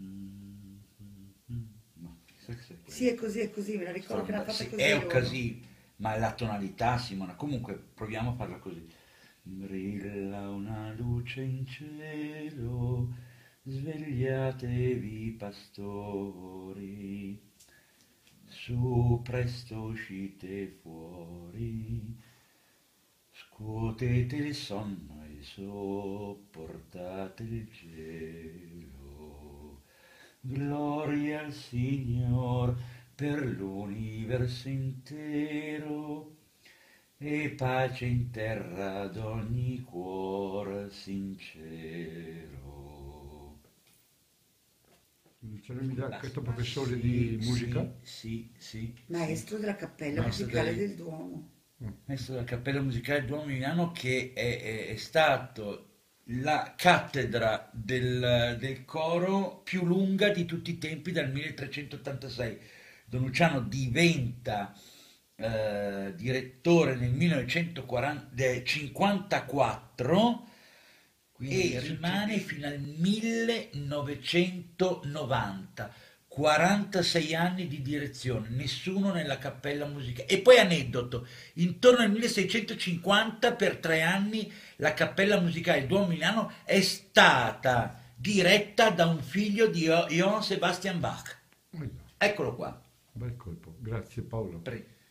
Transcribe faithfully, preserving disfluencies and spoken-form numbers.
Mm, mm, mm. Ma chissà che se Sì, è così, è così, me la ricordo che l'ha Insomma, fatta sì, così è loro. così, ma la tonalità, Simona, comunque proviamo a farla così. Brilla una luce in cielo, svegliatevi pastori, su presto uscite fuori, scuotete il sonno e sopportate il gelo. Gloria al Signor per l'universo intero e pace in terra ad ogni cuor sincero. Ce ne mi dà Basta. questo professore di Sì, musica? sì, sì, sì, sì. Maestro della Cappella Maestro Musicale dei, del Duomo. maestro della Cappella Musicale Duomo di Milano che è, è- è stato la cattedra del, del coro più lunga di tutti i tempi dal milletrecentottantasei. Don Luciano diventa eh, direttore nel millenovecentocinquantaquattro Quindi e su rimane tutti... fino al millenovecentonovanta. quarantasei anni di direzione, nessuno nella cappella musicale. E poi aneddoto, intorno al milleseicentocinquanta per tre anni la cappella musicale Duomo Milano è stata diretta da un figlio di Jo- Johann Sebastian Bach. Oh, no. Eccolo qua. Bel colpo, grazie Paolo. Pre-